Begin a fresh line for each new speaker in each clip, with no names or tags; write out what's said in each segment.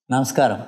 నమస్కారం.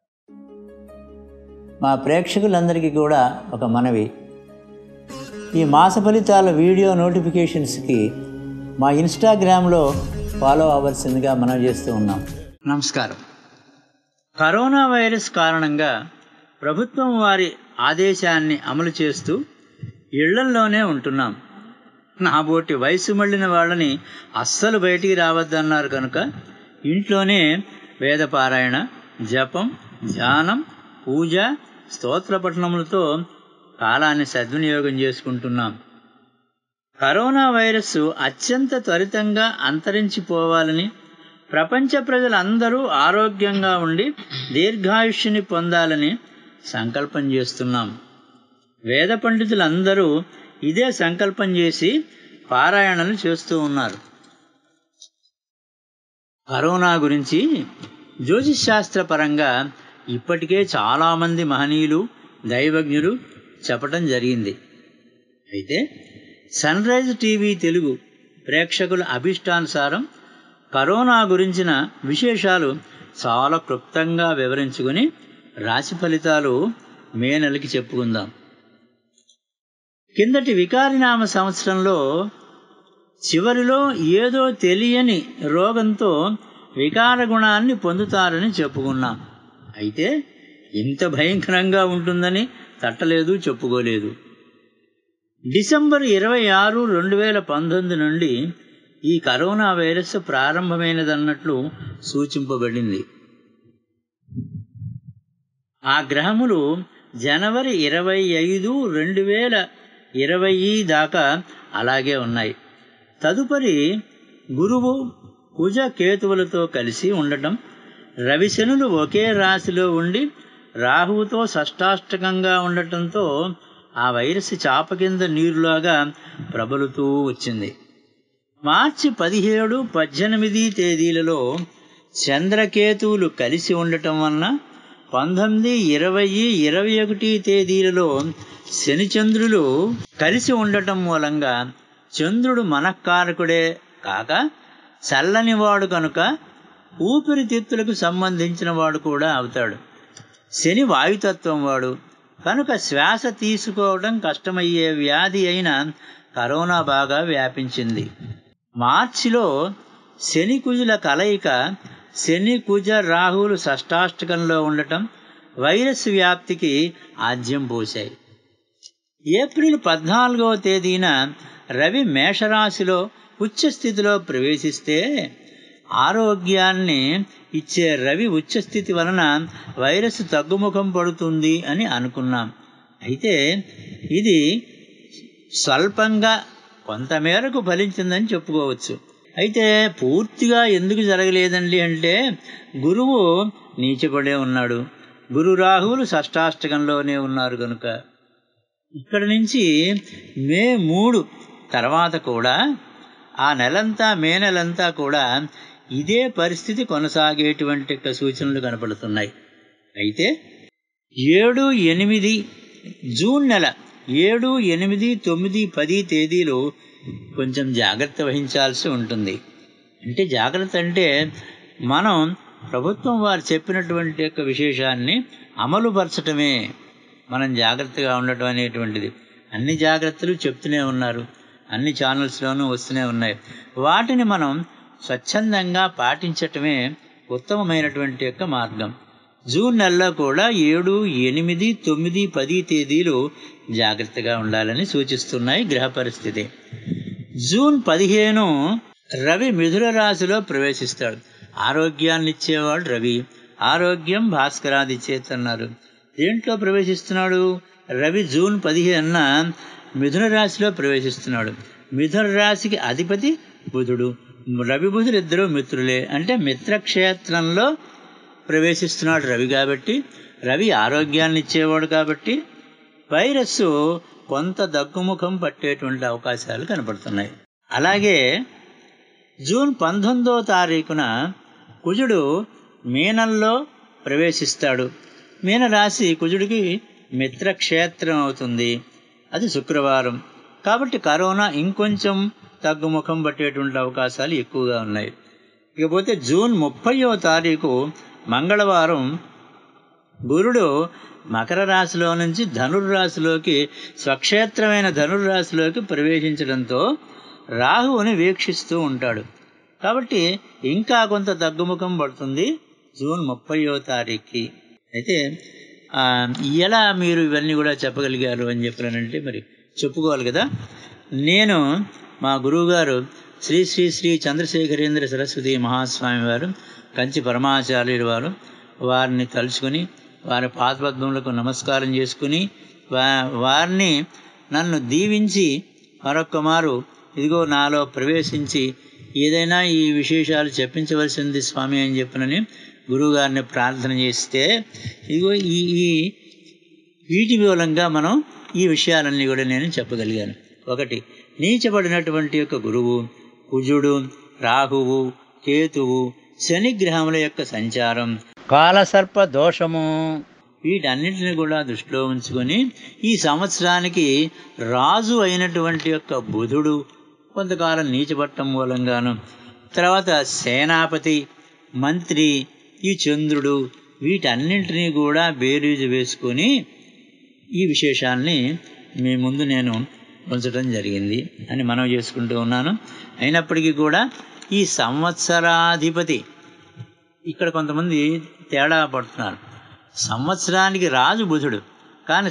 మా ప్రేక్షకులందరికీ కూడా ఒక మనవి, ఈ మాస ఫలితాల వీడియో నోటిఫికేషన్స్కి మా ఇన్స్టాగ్రామ్లో ఫాలో అవ్వాల్సిందిగా మనం చేస్తూ ఉన్నాం. నమస్కారం. కరోనా వైరస్ కారణంగా ప్రభుత్వం వారి ఆదేశాన్ని అమలు చేస్తూ ఇళ్లల్లోనే ఉంటున్నాం. నాబోటి వయసు మళ్ళిన వాళ్ళని అస్సలు బయటికి రావద్దన్నారు కనుక ఇంట్లోనే వేదపారాయణ, జపం, ధ్యానం, పూజ, స్తోత్ర పఠనములతో కాలాన్ని సద్వినియోగం చేసుకుంటున్నాం. కరోనా వైరస్ అత్యంత త్వరితంగా అంతరించిపోవాలని, ప్రపంచ ప్రజలందరూ ఆరోగ్యంగా ఉండి దీర్ఘాయుష్యుని పొందాలని సంకల్పం చేస్తున్నాం. వేద పండితులందరూ ఇదే సంకల్పం చేసి పారాయణలు చేస్తూ ఉన్నారు. కరోనా గురించి జ్యోతిశాస్త్ర పరంగా ఇప్పటికే చాలామంది మహనీయులు, దైవజ్ఞులు చెప్పటం జరిగింది. అయితే సన్ రైజ్ టీవీ తెలుగు ప్రేక్షకుల అభిష్టానుసారం కరోనా గురించిన విశేషాలు చాలా క్లుప్తంగా వివరించుకొని రాశి ఫలితాలు మే నెలకి చెప్పుకుందాం. కిందటి వికారినామ సంవత్సరంలో చివరిలో ఏదో తెలియని రోగంతో వికార గుణాన్ని పొందుతారని చెప్పుకున్నాం. అయితే ఇంత భయంకరంగా ఉంటుందని తట్టలేదు, చెప్పుకోలేదు. డిసెంబర్ 26, 2019 నుండి ఈ కరోనా వైరస్ ప్రారంభమైనదన్నట్లు సూచింపబడింది. ఆ గ్రహములు జనవరి 25, 2020 దాకా అలాగే ఉన్నాయి. తదుపరి గురువు కుజ కేతువులతో కలిసి ఉండటం, రవిశనులు ఒకే రాశిలో ఉండి రాహువుతో షష్టాష్టకంగా ఉండటంతో ఆ వైరస్ చాప కింద నీరులాగా ప్రబలుతూ వచ్చింది. మార్చి 17, 18 తేదీలలో చంద్రకేతువులు కలిసి ఉండటం వలన 19, 20, 21 తేదీలలో శనిచంద్రులు కలిసి ఉండటం మూలంగా చంద్రుడు మనఃకారకుడే కాక చల్లనివాడు కనుక ఊపిరితిత్తులకు సంబంధించిన వాడు కూడా అవుతాడు. శని వాయుతత్వం వాడు కనుక శ్వాస తీసుకోవడం కష్టమయ్యే వ్యాధి అయిన కరోనా బాగా వ్యాపించింది. మార్చిలో శని కుజుల కలయిక, శని కుజ రాహువులు షష్టాష్టకంలో ఉండటం వైరస్ వ్యాప్తికి ఆజ్యం పోశాయి. ఏప్రిల్ 14వ తేదీన రవి మేషరాశిలో ఉచ్చస్థితిలో ప్రవేశిస్తే ఆరోగ్యాన్ని ఇచ్చే రవి ఉచ్చస్థితి వలన వైరస్ తగ్గుముఖం పడుతుంది అని అనుకున్నాం. అయితే ఇది స్వల్పంగా కొంతమేరకు ఫలించిందని చెప్పుకోవచ్చు. అయితే పూర్తిగా ఎందుకు జరగలేదండి అంటే గురువు నీచపడే ఉన్నాడు, గురు రాహువులు షష్టాష్టకంలోనే ఉన్నారు కనుక. ఇక్కడి నుంచి మే 3 తర్వాత కూడా ఆ నెలంతా, మే నెలంతా కూడా ఇదే పరిస్థితి కొనసాగేటువంటి సూచనలు కనపడుతున్నాయి. అయితే 7, 8 జూన్ నెల 7, 8, 9, 10 తేదీలు కొంచెం జాగ్రత్త వహించాల్సి ఉంటుంది. అంటే జాగ్రత్త అంటే మనం ప్రభుత్వం వారు చెప్పినటువంటి యొక్క విశేషాన్ని అమలుపరచటమే మనం జాగ్రత్తగా ఉండటం అనేటువంటిది. అన్ని జాగ్రత్తలు చెప్తూనే ఉన్నారు, అన్ని ఛానల్స్లోనూ వస్తూనే ఉన్నాయి. వాటిని మనం స్వచ్ఛందంగా పాటించటమే ఉత్తమమైనటువంటి యొక్క మార్గం. జూన్ నెలలో కూడా 7, 8, 9, 10 తేదీలు జాగ్రత్తగా ఉండాలని సూచిస్తున్నాయి గ్రహ పరిస్థితి. జూన్ 15 రవి మిథున రాశిలో ప్రవేశిస్తాడు. ఆరోగ్యాన్ని ఇచ్చేవాడు రవి. ఆరోగ్యం భాస్కరాది చేతన్నారు. దేంట్లో ప్రవేశిస్తున్నాడు? రవి జూన్ 15న మిథున రాశిలో ప్రవేశిస్తున్నాడు. మిథున రాశికి అధిపతి బుధుడు. రవి బుధుడు ఇద్దరు మిత్రులే, అంటే మిత్రక్షేత్రంలో ప్రవేశిస్తున్నాడు రవి. కాబట్టి రవి ఆరోగ్యాన్ని ఇచ్చేవాడు కాబట్టి వైరస్ కొంత దగ్గుముఖం పట్టేటువంటి అవకాశాలు కనపడుతున్నాయి. అలాగే జూన్ 19వ తారీఖున కుజుడు మీనంలో ప్రవేశిస్తాడు. మీనరాశి కుజుడికి మిత్రక్షేత్రం అవుతుంది. అది శుక్రవారం. కాబట్టి కరోనా ఇంకొంచెం తగ్గుముఖం పట్టేటువంటి అవకాశాలు ఎక్కువగా ఉన్నాయి. ఇకపోతే జూన్ 30వ తారీఖు మంగళవారం గురుడు మకర రాశిలో నుంచి ధనుర్రాశిలోకి స్వక్షేత్రమైన ధనుర్రాశిలోకి ప్రవేశించడంతో రాహువుని వీక్షిస్తూ ఉంటాడు. కాబట్టి ఇంకా కొంత తగ్గుముఖం పడుతుంది జూన్ 30వ తారీఖుకి. అయితే ఎలా మీరు ఇవన్నీ కూడా చెప్పగలిగారు అని చెప్పానంటే మరి చెప్పుకోవాలి కదా. నేను మా గురువుగారు శ్రీ శ్రీ శ్రీ చంద్రశేఖరేంద్ర సరస్వతి మహాస్వామి వారు, కంచి పరమాచార్యులు వారు, వారిని తలుచుకొని వారి పాదపద్మములకు నమస్కారం చేసుకుని వారిని నన్ను దీవించి మరొక్క మారు ఇదిగో నాలో ప్రవేశించి ఏదైనా ఈ విశేషాలు చెప్పించవలసింది స్వామి అని చెప్పినని గురువుగారిని ప్రార్థన చేస్తే ఇదిగో ఈ వీటి మూలంగా మనం ఈ విషయాలన్నీ కూడా నేను చెప్పగలిగాను. ఒకటి, నీచబడినటువంటి యొక్క గురువు, కుజుడు, రాహువు, కేతువు, శనిగ్రహముల యొక్క సంచారం, కాలసర్ప దోషము, వీటన్నిటిని కూడా దృష్టిలో ఉంచుకొని ఈ సంవత్సరానికి రాజు అయినటువంటి యొక్క బుధుడు కొంతకాలం నీచబట్టం మూలంగాను, తర్వాత సేనాపతి, మంత్రి, ఈ చంద్రుడు, వీటన్నింటినీ కూడా బేరీజు వేసుకొని ఈ విశేషాల్ని మీ ముందు నేను ఉంచడం జరిగింది అని మనం చేసుకుంటూ ఉన్నాను. అయినప్పటికీ కూడా ఈ సంవత్సరాధిపతి ఇక్కడ కొంతమంది తేడా పడుతున్నారు. సంవత్సరానికి రాజు బుధుడు, కానీ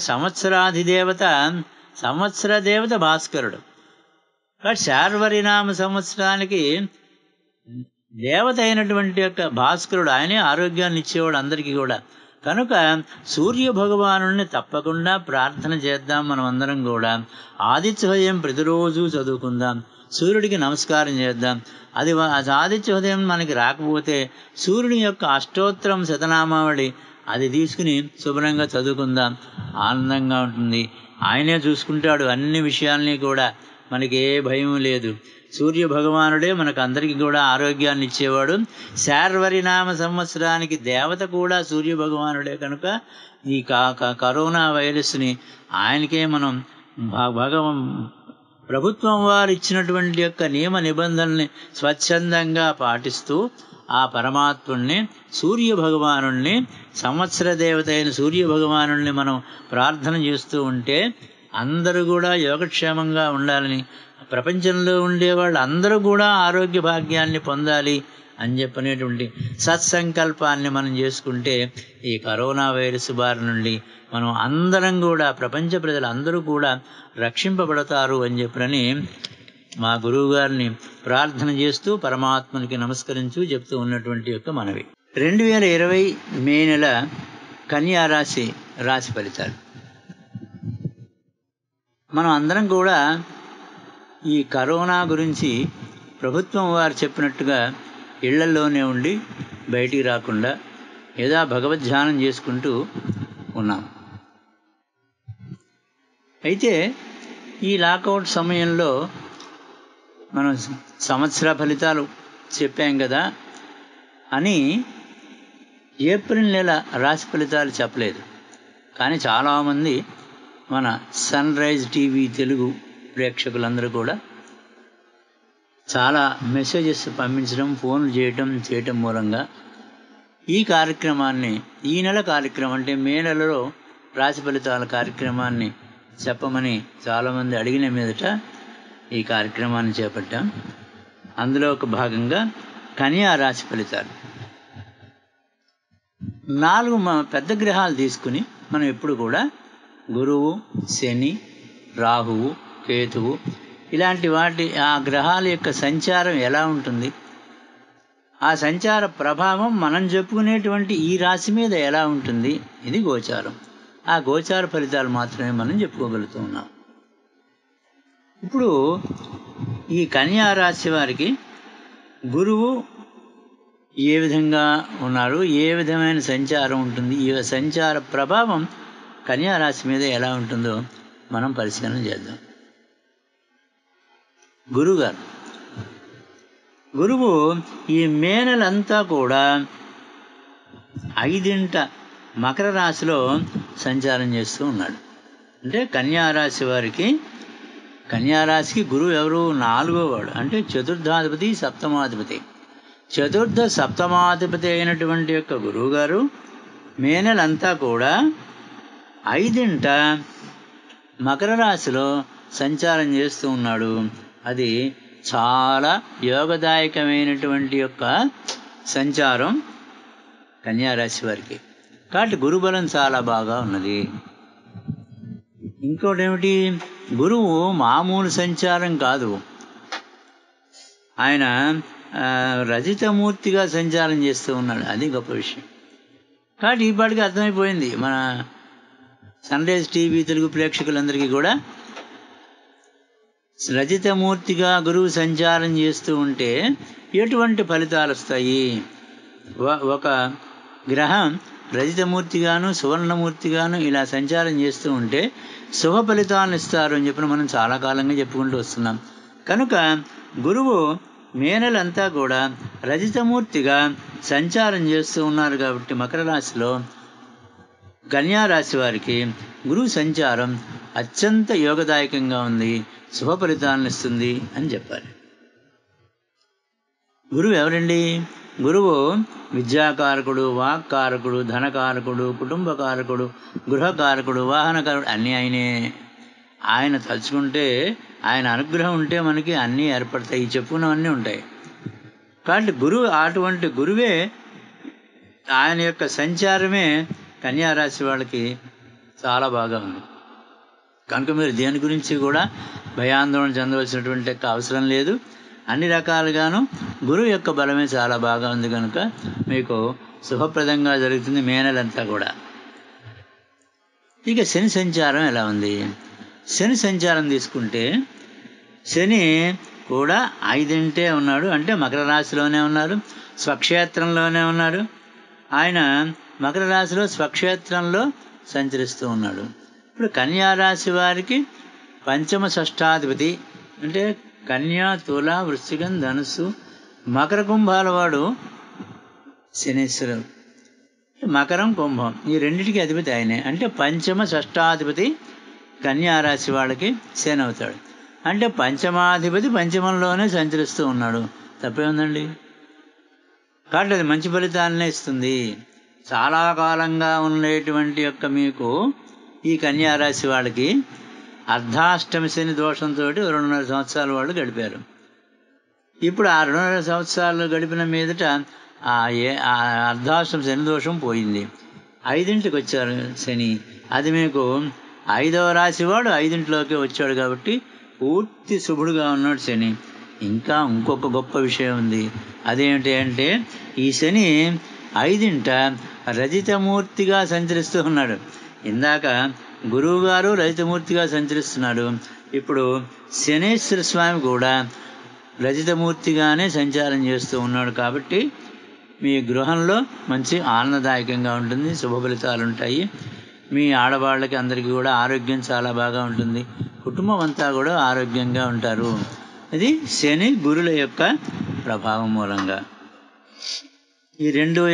సంవత్సర దేవత భాస్కరుడు. శార్వరినామ సంవత్సరానికి దేవత అయినటువంటి యొక్క భాస్కరుడు, ఆయనే ఆరోగ్యాన్ని ఇచ్చేవాడు అందరికీ కూడా. కనుక సూర్య భగవానుడిని తప్పకుండా ప్రార్థన చేద్దాం. మనం అందరం కూడా ఆదిత్య హృదయం ప్రతిరోజు చదువుకుందాం, సూర్యుడికి నమస్కారం చేద్దాం. అది ఆదిత్య హృదయం మనకి రాకపోతే సూర్యుని యొక్క అష్టోత్తరం శతనామావళి అది తీసుకుని శుభ్రంగా చదువుకుందాం, ఆనందంగా ఉంటుంది. ఆయనే చూసుకుంటాడు అన్ని విషయాల్ని కూడా, మనకి ఏ భయం లేదు. సూర్య భగవానుడే మనకు అందరికీ కూడా ఆరోగ్యాన్ని ఇచ్చేవాడు. శార్వరినామ సంవత్సరానికి దేవత కూడా సూర్య భగవానుడే. కనుక ఈ కరోనా వైరస్ని ఆయనకే మనం ప్రభుత్వం వారు ఇచ్చినటువంటి యొక్క నియమ నిబంధనల్ని స్వచ్ఛందంగా పాటిస్తూ ఆ పరమాత్ముణ్ణి, సూర్య భగవానుణ్ణి, సంవత్సర దేవత అయిన సూర్య భగవానుణ్ణి మనం ప్రార్థన చేస్తూ ఉంటే అందరూ కూడా యోగక్షేమంగా ఉండాలని, ప్రపంచంలో ఉండేవాళ్ళు అందరూ కూడా ఆరోగ్య భాగ్యాన్ని పొందాలి అని చెప్పనేటువంటి సత్సంకల్పాన్ని మనం చేసుకుంటే ఈ కరోనా వైరస్ బారి నుండి మనం అందరం కూడా, ప్రపంచ ప్రజలందరూ కూడా రక్షింపబడతారు అని చెప్పని మా గురువు గారిని ప్రార్థన చేస్తూ పరమాత్మనికి నమస్కరించు చెప్తూ ఉన్నటువంటి యొక్క మనవి. 2020 మే నెల కన్యా రాశి ఫలితాలు. మనం అందరం కూడా ఈ కరోనా గురించి ప్రభుత్వం వారు చెప్పినట్టుగా ఇళ్లల్లోనే ఉండి బయటికి రాకుండా ఏదో భగవద్ధ్యానం చేసుకుంటూ ఉన్నాం. అయితే ఈ లాకౌట్ సమయంలో మనం సంవత్సర ఫలితాలు చెప్పాం కదా అని ఏప్రిల్ నెల రాశి ఫలితాలు చెప్పలేదు. కానీ చాలామంది మన సన్ రైజ్ టీవీ తెలుగు ప్రేక్షకులందరూ కూడా చాలా మెసేజెస్ పంపించడం, ఫోన్లు చేయటం మూలంగా ఈ కార్యక్రమాన్ని, ఈ నెల కార్యక్రమం అంటే మే నెలలో రాశి ఫలితాల కార్యక్రమాన్ని చెప్పమని చాలామంది అడిగిన మీదట ఈ కార్యక్రమాన్ని చేపట్టాం. అందులో ఒక భాగంగా కన్యా రాశి ఫలితాలు. 4 పెద్ద గ్రహాలు తీసుకుని మనం ఎప్పుడు కూడా గురువు, శని, రాహువు, కేతువు ఇలాంటి ఆ గ్రహాల యొక్క సంచారం ఎలా ఉంటుంది, ఆ సంచార ప్రభావం మనం చెప్పుకునేటువంటి ఈ రాశి మీద ఎలా ఉంటుంది, ఇది గోచారం. ఆ గోచార ఫలితాలు మాత్రమే మనం చెప్పుకోగలుగుతూ ఉన్నాం. ఇప్పుడు ఈ కన్యా రాశి వారికి గురువు ఏ విధంగా ఉన్నారు, ఏ విధమైన సంచారం ఉంటుంది, ఈ సంచార ప్రభావం కన్యా రాశి మీద ఎలా ఉంటుందో మనం పరిశీలన చేద్దాం. గురువు ఈ మే నెలంతా కూడా 5వ మకర రాశిలో సంచారం చేస్తూ ఉన్నాడు. అంటే కన్యా రాశికి గురువు ఎవరు? 4వ వాడు, అంటే చతుర్థాధిపతి, సప్తమాధిపతి. చతుర్థ సప్తమాధిపతి అయినటువంటి యొక్క గురువుగారు మే నెలంతా కూడా 5వ మకర రాశిలో సంచారం చేస్తూ ఉన్నాడు. అది చాలా యోగదాయకమైనటువంటి యొక్క సంచారం కన్యారాశి వారికి. కాబట్టి గురుబలం చాలా బాగా ఉన్నది. ఇంకోటి ఏమిటి, గురువు మామూలు సంచారం కాదు, ఆయన రజితమూర్తిగా సంచారం చేస్తూ ఉన్నాడు. అది గొప్ప విషయం. కాబట్టి ఈ పాటికి అర్థమైపోయింది మన సన్రైజ్ టీవీ తెలుగు ప్రేక్షకులందరికీ కూడా. రజితమూర్తిగా గురువు సంచారం చేస్తూ ఉంటే ఎటువంటి ఫలితాలు వస్తాయి. ఒక గ్రహం రజితమూర్తిగాను సువర్ణమూర్తిగాను ఇలా సంచారం చేస్తూ ఉంటే శుభ ఫలితాలను ఇస్తారు అని చెప్పిన మనం చాలా కాలంగా చెప్పుకుంటూ వస్తున్నాం. కనుక గురువు మే నెలంతా కూడా రజితమూర్తిగా సంచారం చేస్తూ ఉన్నారు. కాబట్టి మకర రాశిలో కన్యారాశి వారికి గురువు సంచారం అత్యంత యోగదాయకంగా ఉంది, శుభ ఫలితాలను ఇస్తుంది అని చెప్పాలి. గురువు ఎవరండి? గురువు విద్యాకారకుడు, వాక్కారకుడు, ధనకారకుడు, కుటుంబకారకుడు, గృహకారకుడు, వాహనకారకుడు, అన్నీ ఆయనే. ఆయన తలుచుకుంటే, ఆయన అనుగ్రహం ఉంటే మనకి అన్నీ ఏర్పడతాయి, చెప్పుకున్నవన్నీ ఉంటాయి. కాబట్టి గురువు, అటువంటి గురువే, ఆయన యొక్క సంచారమే కన్యారాశి వాళ్ళకి చాలా బాగా ఉంది. కనుక మీరు దేని గురించి కూడా భయాందోళన చెందవలసినటువంటి అవసరం లేదు. అన్ని రకాలుగాను గురువు యొక్క బలమే చాలా బాగా ఉంది కనుక మీకు శుభప్రదంగా జరుగుతుంది మే నెలంతా కూడా. ఇక శని సంచారం ఎలా ఉంది? శని సంచారం తీసుకుంటే శని కూడా 5వ ఉన్నాడు, అంటే మకర రాశిలోనే ఉన్నాడు, స్వక్షేత్రంలోనే ఉన్నాడు. ఆయన మకర రాశిలో స్వక్షేత్రంలో సంచరిస్తూ ఉన్నాడు. ఇప్పుడు కన్యారాశి వారికి పంచమ షష్ఠాధిపతి, అంటే కన్యా, తుల, వృశ్చికం, ధనుస్సు, మకర కుంభాల వాడు శనీశ్వరుడు. మకరం, కుంభం ఈ రెండింటికి అధిపతి ఆయనే. అంటే పంచమ షష్ఠాధిపతి కన్యారాశి వాళ్ళకి శని అవుతాడు. అంటే పంచమాధిపతి పంచమంలోనే సంచరిస్తూ ఉన్నాడు. తప్పే ఉందండి. కాబట్టి అది మంచి ఫలితాలనే ఇస్తుంది. చాలా కాలంగా ఉండేటువంటి యొక్క మీకు ఈ కన్యారాశి వాళ్ళకి అర్ధాష్టమి శని దోషంతో 2.5 సంవత్సరాలు వాళ్ళు గడిపారు. ఇప్పుడు ఆ 2.5 సంవత్సరాలు గడిపిన మీదట ఆ అర్ధాష్టమి శని దోషం పోయింది. 5కి వచ్చారు శని. అది మీకు 5వ రాశి వాడు 5లోకి వచ్చాడు కాబట్టి పూర్తి శుభుడుగా ఉన్నాడు శని. ఇంకా ఇంకొక గొప్ప విషయం ఉంది. అదేమిటి అంటే ఈ శని 5ంట రజితమూర్తిగా సంచరిస్తూ ఉన్నాడు. ఇందాక గురువుగారు రజితమూర్తిగా సంచరిస్తున్నాడు. ఇప్పుడు శనేశ్వర స్వామి కూడా రజితమూర్తిగానే సంచారం చేస్తూ ఉన్నాడు. కాబట్టి మీ గృహంలో మంచి ఆనందదాయకంగా ఉంటుంది, శుభ ఫలితాలు ఉంటాయి. మీ ఆడవాళ్ళకి అందరికీ కూడా ఆరోగ్యం చాలా బాగా ఉంటుంది, కుటుంబం అంతా కూడా ఆరోగ్యంగా ఉంటారు. ఇది శని గురుల యొక్క ప్రభావం మూలంగా. ఈ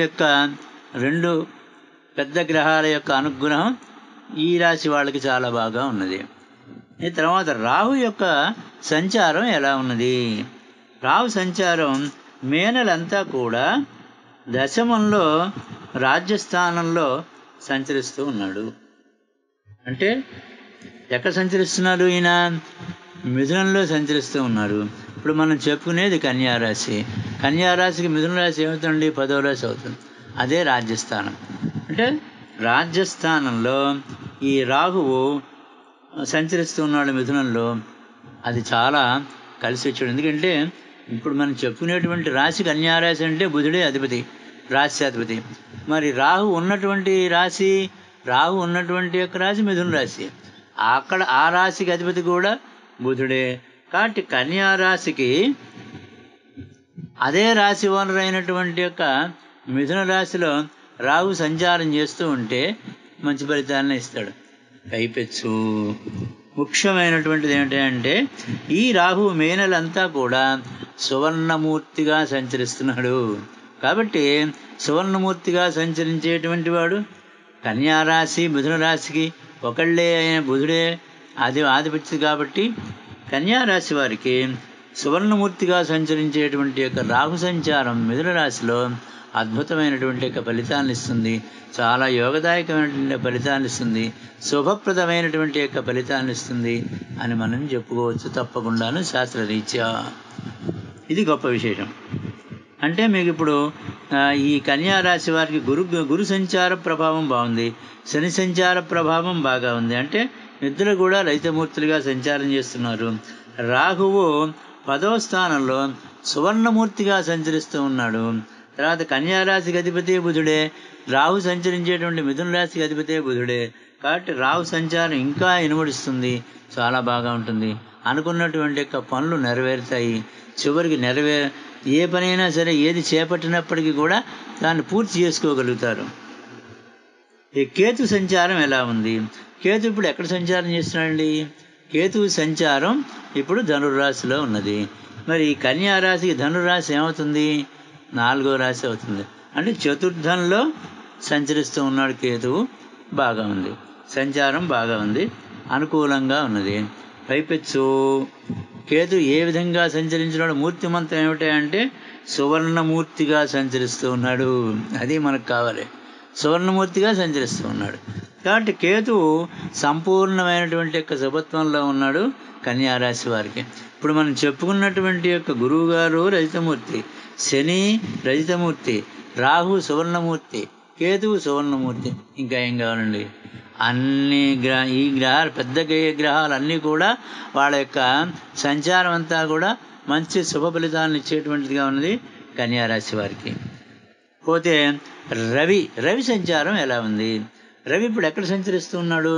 రెండు పెద్ద గ్రహాల యొక్క అనుగ్రహం ఈ రాశి వాళ్ళకి చాలా బాగా ఉన్నది. ఈ తర్వాత రాహు యొక్క సంచారం ఎలా ఉన్నది? రాహు సంచారం మే నెలంతా కూడా దశమంలో రాజ్యస్థానంలో సంచరిస్తూ ఉన్నాడు. అంటే ఎక్కడ సంచరిస్తున్నాడు ఈయన? మిథునంలో సంచరిస్తూ ఉన్నాడు. ఇప్పుడు మనం చెప్పుకునేది కన్యారాశి. కన్యారాశికి మిథున రాశి ఏమవుతుంది? 10వ రాశి అవుతుంది. అదే రాజ్యస్థానం. అంటే రాజ్యస్థానంలో ఈ రాహువు సంచరిస్తూ ఉన్నాడు మిథునంలో. అది చాలా కలిసి వచ్చాడు. ఎందుకంటే ఇప్పుడు మనం చెప్పుకునేటువంటి రాశి కన్యారాశి అంటే బుధుడే అధిపతి, రాశ్యాధిపతి. మరి రాహు ఉన్నటువంటి యొక్క రాశి మిథున రాశి. అక్కడ ఆ రాశికి అధిపతి కూడా బుధుడే. కాబట్టి కన్యారాశికి అదే రాశి ఓనర్ అయినటువంటి యొక్క మిథున రాశిలో రాహు సంచారం చేస్తూ ఉంటే మంచి ఫలితాలను ఇస్తాడు. పైపెచ్చు ముఖ్యమైనటువంటిది ఏమిటంటే ఈ రాహు మే నెలంతా కూడా సువర్ణమూర్తిగా సంచరిస్తున్నాడు. కాబట్టి సువర్ణమూర్తిగా సంచరించేటువంటి వాడు కన్యారాశి మిథున రాశికి ఒకళ్ళే అయిన బుధుడే ఆధిపత్యం. కాబట్టి కన్యారాశి వారికి సువర్ణమూర్తిగా సంచరించేటువంటి యొక్క రాహు సంచారం మిథున రాశిలో అద్భుతమైనటువంటి యొక్క ఫలితాన్ని ఇస్తుంది. చాలా యోగదాయకమైనటువంటి ఫలితాన్ని ఇస్తుంది, శుభప్రదమైనటువంటి యొక్క ఫలితాన్ని ఇస్తుంది అని మనం చెప్పుకోవచ్చు తప్పకుండాను శాస్త్రరీత్యా. ఇది గొప్ప విశేషం. అంటే మీకు ఇప్పుడు ఈ కన్యారాశి వారికి గురు సంచార ప్రభావం బాగుంది, శని సంచార ప్రభావం బాగా ఉంది. అంటే నిద్ర కూడా రహితమూర్తులుగా సంచారం చేస్తున్నారు. రాహువు 10వ స్థానంలో సువర్ణమూర్తిగా సంచరిస్తూ ఉన్నాడు. తర్వాత కన్యారాశికి అధిపతి బుధుడే, రాహు సంచరించేటువంటి మిథున రాశికి అధిపతి బుధుడే. కాబట్టి రాహు సంచారం ఇంకా ఇనుమడిస్తుంది, చాలా బాగా ఉంటుంది. అనుకున్నటువంటి యొక్క పనులు నెరవేరుతాయి. చివరికి ఏ పనైనా సరే ఏది చేపట్టినప్పటికీ కూడా దాన్ని పూర్తి చేసుకోగలుగుతారు. ఈ కేతు సంచారం ఎలా ఉంది? కేతు ఇప్పుడు ఎక్కడ సంచారం చేస్తున్నాడండి? కేతు సంచారం ఇప్పుడు ధనుర్రాశిలో ఉన్నది. మరి కన్యారాశికి ధనుర్రాశి ఏమవుతుంది? 4వ రాశి అవుతుంది. అంటే చతుర్థంలో సంచరిస్తూ ఉన్నాడు కేతువు. బాగా ఉంది, సంచారం బాగా ఉంది, అనుకూలంగా ఉన్నది. పైపెచ్చు కేతు ఏ విధంగా సంచరించినాడు? మూర్తిమంతం ఏమిటంటే సువర్ణమూర్తిగా సంచరిస్తూ ఉన్నాడు. అది మనకు కావాలి, సువర్ణమూర్తిగా సంచరిస్తూ ఉన్నాడు. కాబట్టి కేతువు సంపూర్ణమైనటువంటి యొక్క శుభత్వంలో ఉన్నాడు కన్యారాశి వారికి. ఇప్పుడు మనం చెప్పుకున్నటువంటి యొక్క గురువు గారు రజితమూర్తి, శని రజితమూర్తి, రాహు సువర్ణమూర్తి, కేతువు సువర్ణమూర్తి. ఇంకా ఏం కావాలండి? అన్ని ఈ గ్రహాలు, పెద్ద గ్రహాలన్నీ కూడా వాళ్ళ యొక్క సంచారం అంతా కూడా మంచి శుభ ఫలితాలను ఇచ్చేటువంటిదిగా ఉన్నది కన్యారాశి వారికి. పోతే రవి సంచారం ఎలా ఉంది? రవి ఇప్పుడు ఎక్కడ సంచరిస్తూ ఉన్నాడు?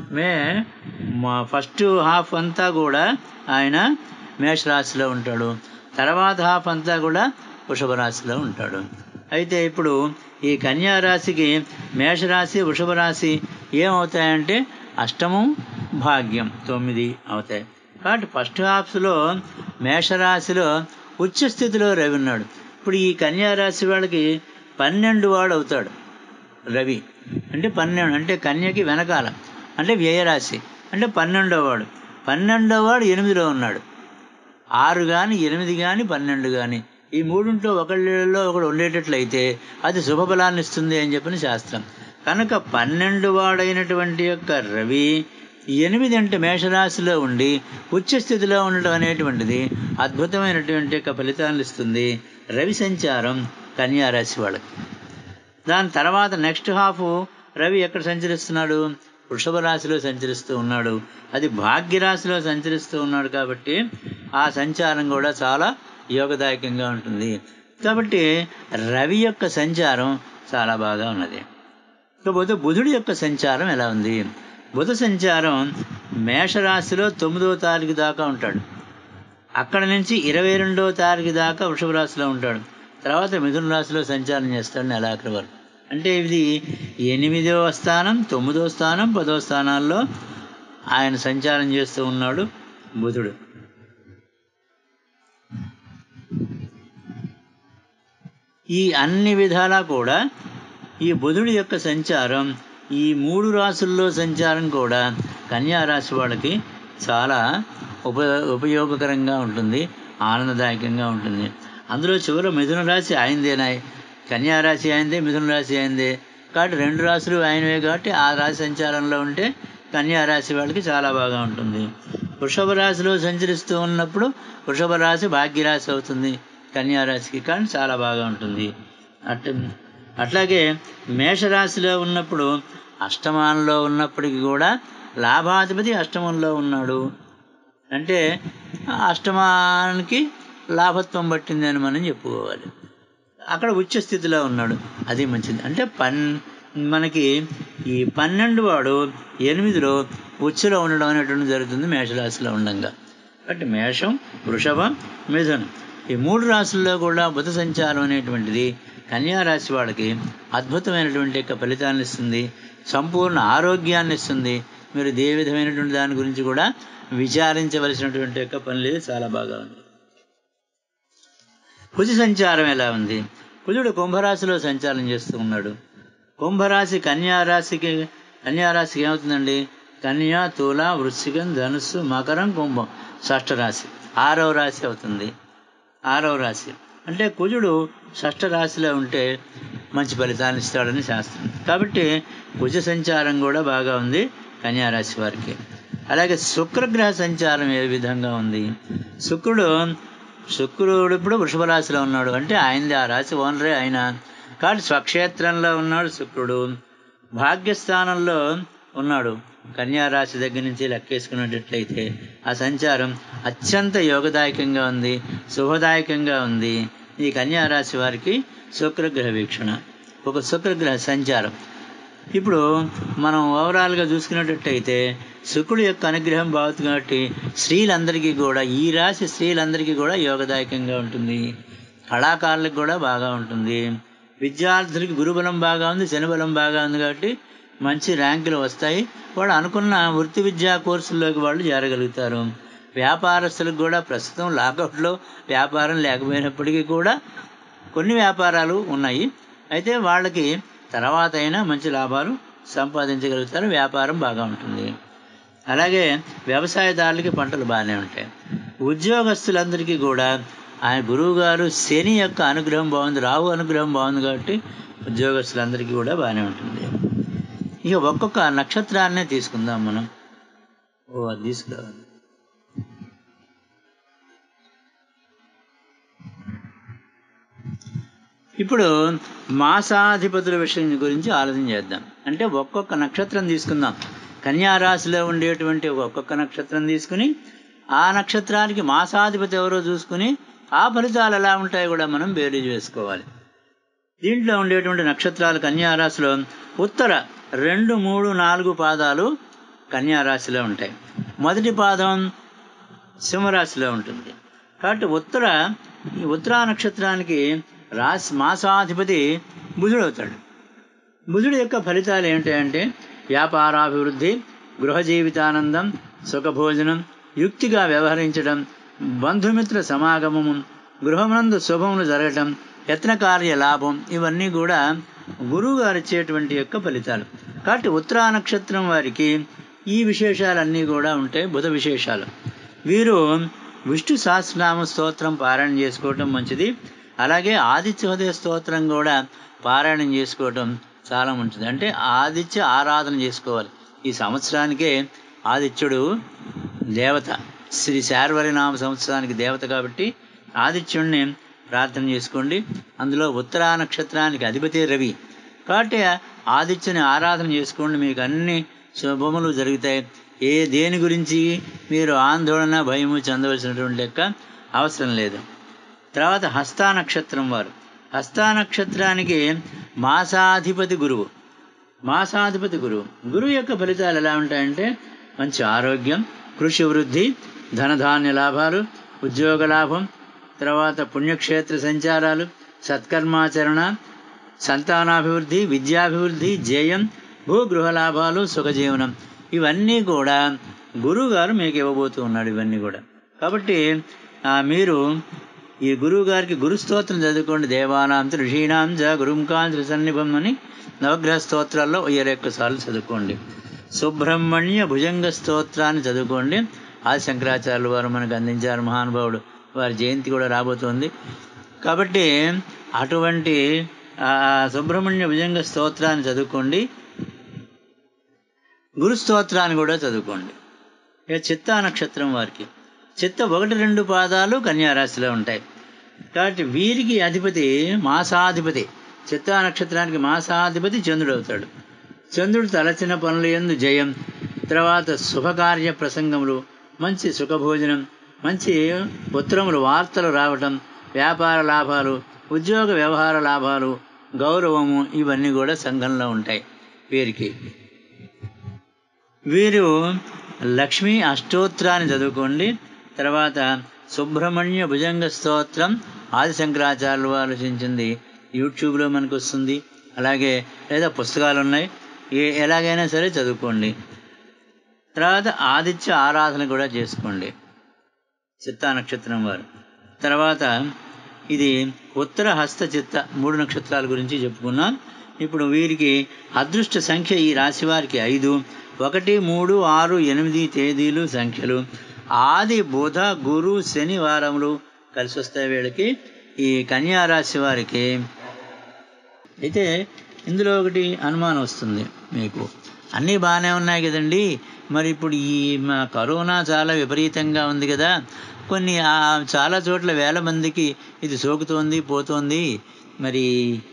ఫస్ట్ హాఫ్ అంతా కూడా ఆయన మేషరాశిలో ఉంటాడు, తర్వాత హాఫ్ అంతా కూడా వృషభ రాశిలో ఉంటాడు. అయితే ఇప్పుడు ఈ కన్యారాశికి మేషరాశి వృషభ రాశి ఏమవుతాయంటే అష్టమం భాగ్యం 9 అవుతాయి. కాబట్టి ఫస్ట్ హాఫ్స్లో మేషరాశిలో ఉచ్చస్థితిలో రవి ఉన్నాడు. ఇప్పుడు ఈ కన్యారాశి వాళ్ళకి 12 వాడు అవుతాడు రవి. అంటే 12 అంటే కన్యకి వెనకాల, అంటే వ్యయరాశి, అంటే 12వ వాడు. 12వ వాడు 8లో ఉన్నాడు. 6 కానీ 8 కానీ 12 కానీ ఈ మూడింట్లో ఒకళ్ళలో ఒకడు ఉండేటట్లయితే అది శుభఫలాన్ని ఇస్తుంది అని చెప్పిన శాస్త్రం. కనుక 12 వాడైనటువంటి యొక్క రవి 8 అంటే మేషరాశిలో ఉండి ఉచ్చస్థితిలో ఉండడం అనేటువంటిది అద్భుతమైనటువంటి యొక్క ఫలితాన్ని ఇస్తుంది రవి సంచారం కన్యారాశి వాళ్ళకి. దాని తర్వాత నెక్స్ట్ హాఫ్ రవి ఎక్కడ సంచరిస్తున్నాడు? వృషభ రాశిలో సంచరిస్తూ ఉన్నాడు. అది భాగ్యరాశిలో సంచరిస్తూ ఉన్నాడు. కాబట్టి ఆ సంచారం కూడా చాలా యోగదాయకంగా ఉంటుంది. కాబట్టి రవి యొక్క సంచారం చాలా బాగా ఉన్నది. ఇకపోతే బుధుడి యొక్క సంచారం ఎలా ఉంది? బుధ సంచారం మేషరాశిలో 9వ తారీఖు దాకా ఉంటాడు. అక్కడ నుంచి 22వ తారీఖు దాకా వృషభ రాశిలో ఉంటాడు. తర్వాత మిథున రాశిలో సంచారం చేస్తాడు నెలాఖరు వరకు. అంటే ఇది 8వ స్థానం, 9వ స్థానం, 10వ స్థానాల్లో ఆయన సంచారం చేస్తూ ఉన్నాడు బుధుడు. ఈ అన్ని విధాలా కూడా ఈ బుధుడి యొక్క సంచారం, ఈ 3 రాశుల్లో సంచారం కూడా కన్యారాశి వాళ్ళకి చాలా ఉపయోగకరంగా ఉంటుంది, ఆనందదాయకంగా ఉంటుంది. అందులో చివరి మిథున రాశి ఆయనదేనా, కన్యారాశి ఆయనదే, మిథున రాశి ఆయనదే. కాబట్టి 2 రాశులు ఆయనవే. కాబట్టి ఆ రాశి సంచారంలో ఉంటే కన్యారాశి వాళ్ళకి చాలా బాగా ఉంటుంది. వృషభ రాశిలో సంచరిస్తూ ఉన్నప్పుడు వృషభ రాశి భాగ్యరాశి అవుతుంది కన్యారాశికి, కానీ చాలా బాగా ఉంటుంది. అట్లాగే మేషరాశిలో ఉన్నప్పుడు అష్టమానంలో ఉన్నప్పటికీ కూడా లాభాధిపతి అష్టమంలో ఉన్నాడు. అంటే అష్టమానికి లాభత్వం పట్టింది అని మనం చెప్పుకోవాలి. అక్కడ ఉచ్చ స్థితిలో ఉన్నాడు, అది మంచిది. అంటే మనకి ఈ 12 వాడు 8లో ఉచ్చులో ఉండడం అనేటువంటి జరుగుతుంది మేషరాశిలో ఉండగా. కాబట్టి మేషం, వృషభం, మిథునం ఈ 3 రాశుల్లో కూడా బుధ సంచారం అనేటువంటిది కన్యారాశి వాళ్ళకి అద్భుతమైనటువంటి యొక్క ఫలితాన్ని ఇస్తుంది, సంపూర్ణ ఆరోగ్యాన్ని ఇస్తుంది. మీరు ఏ విధమైనటువంటి దాని గురించి కూడా విచారించవలసినటువంటి యొక్క పని లేదు, చాలా బాగా ఉంది. కుజ సంచారం ఎలా ఉంది? కుజుడు కుంభరాశిలో సంచారం చేస్తూ ఉన్నాడు. కుంభరాశి కన్యారాశికి ఏమవుతుందండి? కన్యా, తుల, వృశ్చికం, ధనుస్సు, మకరం, కుంభం షష్ఠ రాశి. 6వ రాశి అవుతుంది. 6వ రాశి అంటే కుజుడు షష్ఠ రాశిలో ఉంటే మంచి ఫలితాన్ని ఇస్తాడని శాస్త్రం. కాబట్టి కుజ సంచారం కూడా బాగా ఉంది కన్యారాశి వారికి. అలాగే శుక్రగ్రహ సంచారం ఏ విధంగా ఉంది? శుక్రుడు ఇప్పుడు వృషభ రాశిలో ఉన్నాడు. అంటే ఆయనది ఆ రాశి ఓనరే ఆయన. కాబట్టి స్వక్షేత్రంలో ఉన్నాడు శుక్రుడు. భాగ్యస్థానంలో ఉన్నాడు. కన్యారాశి దగ్గర నుంచి లెక్కేసుకున్నట్లయితే ఆ సంచారం అత్యంత యోగదాయకంగా ఉంది, శుభదాయకంగా ఉంది. ఈ కన్యారాశి వారికి శుక్రగ్రహ వీక్షణ, ఒక శుక్రగ్రహ సంచారం. ఇప్పుడు మనం ఓవరాల్గా చూసుకున్నట్టయితే శుక్రుడు యొక్క అనుగ్రహం బాగుంది కాబట్టి స్త్రీలందరికీ కూడా, ఈ రాశి స్త్రీలందరికీ కూడా యోగదాయకంగా ఉంటుంది. కళాకారులకు కూడా బాగా ఉంటుంది. విద్యార్థులకి గురుబలం బాగా ఉంది, శనిబలం బాగా ఉంది కాబట్టి మంచి ర్యాంకులు వస్తాయి. వాళ్ళు అనుకున్న వృత్తి విద్యా కోర్సుల్లోకి వాళ్ళు చేరగలుగుతారు. వ్యాపారస్తులకు కూడా ప్రస్తుతం లాకౌట్లో వ్యాపారం లేకపోయినప్పటికీ కూడా కొన్ని వ్యాపారాలు ఉన్నాయి. అయితే వాళ్ళకి తర్వాత అయినా మంచి లాభాలు సంపాదించగలుగుతారు, వ్యాపారం బాగా ఉంటుంది. అలాగే వ్యవసాయదారులకి పంటలు బాగానే ఉంటాయి. ఉద్యోగస్తులందరికీ కూడా ఆయన గురువు గారు శని యొక్క అనుగ్రహం బాగుంది, రాహు అనుగ్రహం బాగుంది కాబట్టి ఉద్యోగస్తులందరికీ కూడా బాగానే ఉంటుంది. ఇక ఒక్కొక్క నక్షత్రాన్నే తీసుకుందాం మనం. అది తీసుకురావాలి. ఇప్పుడు మాసాధిపతుల విషయం గురించి ఆలోచన చేద్దాం. అంటే ఒక్కొక్క నక్షత్రం తీసుకుందాం. కన్యారాశిలో ఉండేటువంటి ఒక్కొక్క నక్షత్రం తీసుకుని ఆ నక్షత్రానికి మాసాధిపతి ఎవరో చూసుకుని ఆ ఫలితాలు ఎలా ఉంటాయో కూడా మనం బేరీజు వేసుకోవాలి. దీంట్లో ఉండేటువంటి నక్షత్రాలు కన్యారాశిలో ఉత్తర 2, 3, 4 పాదాలు కన్యారాశిలో ఉంటాయి. మొదటి పాదం సింహరాశిలో ఉంటుంది. కాబట్టి ఉత్తరా నక్షత్రానికి మాసాధిపతి బుధుడు అవుతాడు. బుధుడు యొక్క ఫలితాలు ఏమిటంటే వ్యాపారాభివృద్ధి, గృహ జీవితానందం, సుఖభోజనం, యుక్తిగా వ్యవహరించడం, బంధుమిత్ర సమాగమము, గృహమునందు శుభములు జరగటం, యత్నకార్య లాభం, ఇవన్నీ కూడా గురువు గారు ఇచ్చేటువంటి యొక్క ఫలితాలు. కాబట్టి ఉత్తరా నక్షత్రం వారికి ఈ విశేషాలన్నీ కూడా ఉంటాయి, బుధ విశేషాలు. వీరు విష్ణు సహస్రనామ స్తోత్రం పారాయణ చేసుకోవటం మంచిది. అలాగే ఆదిత్య హృదయ స్తోత్రం కూడా పారాయణం చేసుకోవటం చాలా మంచిది. అంటే ఆదిత్య ఆరాధన చేసుకోవాలి. ఈ సంవత్సరానికే ఆదిత్యుడు దేవత, శ్రీ శార్వరినామ సంవత్సరానికి దేవత కాబట్టి ఆదిత్యుడిని ప్రార్థన చేసుకోండి. అందులో ఉత్తరా నక్షత్రానికి అధిపతి రవి కాబట్టి ఆదిత్యుని ఆరాధన చేసుకోండి. మీకు అన్ని శుభములు జరుగుతాయి. దేని గురించి మీరు ఆందోళన భయము చెందవలసినటువంటి లెక్క అవసరం లేదు. తర్వాత హస్తా నక్షత్రం వారు, హస్తా నక్షత్రానికి మాసాధిపతి గురువు. గురువు యొక్క ఫలితాలు ఎలా ఉంటాయంటే మంచి ఆరోగ్యం, కృషి వృద్ధి, ధనధాన్య లాభాలు, ఉద్యోగ లాభం, తర్వాత పుణ్యక్షేత్ర సంచారాలు, సత్కర్మాచరణ, సంతానాభివృద్ధి, విద్యాభివృద్ధి, జయం, భూగృహ లాభాలు, సుఖజీవనం, ఇవన్నీ కూడా గురువు గారు మీకు ఇవ్వబోతూ ఉన్నాడు. ఇవన్నీ కూడా కాబట్టి మీరు ఈ గురువు గారికి గురు స్తోత్రం చదువుకోండి. దేవానాం ఋషీణాం జ గురుంకాంత్రి సన్నిభం అని నవగ్రహ స్తోత్రాల్లో 21 సార్లు చదువుకోండి. సుబ్రహ్మణ్య భుజంగ స్తోత్రాన్ని చదువుకోండి. ఆది శంకరాచార్యులు వారు మనకు అందించారు, మహానుభావుడు. వారి జయంతి కూడా రాబోతోంది కాబట్టి అటువంటి సుబ్రహ్మణ్య భుజంగ స్తోత్రాన్ని చదువుకోండి. గురు స్తోత్రాన్ని కూడా చదువుకోండి. ఇక చిత్తా నక్షత్రం వారికి చిత్త 1, 2 పాదాలు కన్యారాశిలో ఉంటాయి. కాబట్టి వీరికి అధిపతి మాసాధిపతి, చిత్తా నక్షత్రానికి మాసాధిపతి చంద్రుడు అవుతాడు. చంద్రుడు తలచిన పనుల యందు జయం, తర్వాత శుభకార్య ప్రసంగములు, మంచి సుఖభోజనం, మంచి ఉత్తరములు, వార్తలు రావటం, వ్యాపార లాభాలు, ఉద్యోగ వ్యవహార లాభాలు, గౌరవము, ఇవన్నీ కూడా సంఘంలో ఉంటాయి వీరికి. వీరు లక్ష్మీ అష్టోత్తరాన్ని చదువుకోండి. తర్వాత సుబ్రహ్మణ్య భుజంగ స్తోత్రం ఆది శంకరాచార్యులు వారు రచించింది యూట్యూబ్లో మనకు వస్తుంది. అలాగే లేదా పుస్తకాలు ఉన్నాయి, ఎలాగైనా సరే చదువుకోండి. తర్వాత ఆదిత్య ఆరాధన కూడా చేసుకోండి చిత్తా నక్షత్రం వారు. తర్వాత ఇది ఉత్తర హస్త చిత్త 3 నక్షత్రాల గురించి చెప్పుకున్నాం. ఇప్పుడు వీరికి అదృష్ట సంఖ్య ఈ రాశి వారికి 5, 1, 3, 6, 8 తేదీలు సంఖ్యలు. ఆది బుధ గురు శని వారములు కలిసి వస్తాయి వీళ్ళకి, ఈ కన్యా రాశి వారికి. అయితే ఇందులో ఒకటి అనుమానం వస్తుంది మీకు, అన్నీ బాగానే ఉన్నాయి కదండి, మరి ఇప్పుడు ఈ కరోనా చాలా విపరీతంగా ఉంది కదా, కొన్ని చాలా చోట్ల వేల మందికి ఇది సోకుతోంది పోతోంది, మరి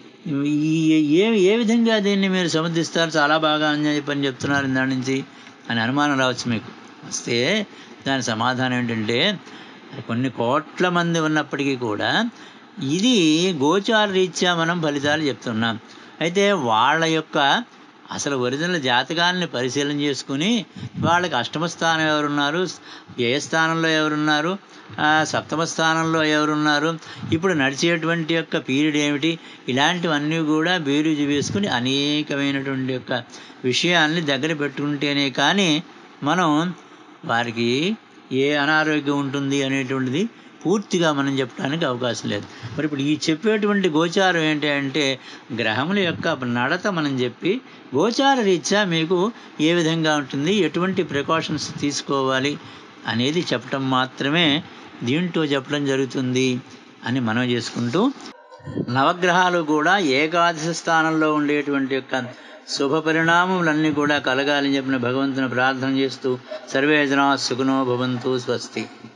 ఏ విధంగా దీన్ని మీరు సమర్థిస్తారు, చాలా బాగా అని చెప్పని చెప్తున్నారు దాని నుంచి అని అనుమానం రావచ్చు మీకు. వస్తే దాని సమాధానం ఏంటంటే, కొన్ని కోట్ల మంది ఉన్నప్పటికీ కూడా ఇది గోచార రీత్యా మనం ఫలితాలు చెప్తున్నాం. అయితే వాళ్ళ యొక్క అసలు ఒరిజినల్ జాతకాలని పరిశీలన చేసుకుని వాళ్ళకి అష్టమ స్థానం ఎవరున్నారు, వ్యయస్థానంలో ఎవరున్నారు, సప్తమ స్థానంలో ఎవరున్నారు, ఇప్పుడు నడిచేటువంటి యొక్క పీరియడ్ ఏమిటి, ఇలాంటివన్నీ కూడా బేరీజు వేసుకుని అనేకమైనటువంటి యొక్క విషయాల్ని దగ్గర పెట్టుకుంటేనే కానీ మనం వారికి ఏ అనారోగ్యం ఉంటుంది అనేటువంటిది పూర్తిగా మనం చెప్పడానికి అవకాశం లేదు. మరి ఇప్పుడు ఈ చెప్పేటువంటి గోచారం ఏంటి అంటే, గ్రహముల యొక్క నడత మనం చెప్పి గోచార రీత్యా మీకు ఏ విధంగా ఉంటుంది, ఎటువంటి ప్రికాషన్స్ తీసుకోవాలి అనేది చెప్పటం మాత్రమే దీంట్లో చెప్పడం జరుగుతుంది అని మనం చేసుకుంటూ, నవగ్రహాలు కూడా ఏకాదశ స్థానంలో ఉండేటువంటి యొక్క శుభ పరిణామములన్నీ కూడా కలగాలని చెప్పిన భగవంతుని ప్రార్థన చేస్తూ, సర్వే జనా సుఖినో భవంతు. స్వస్తి.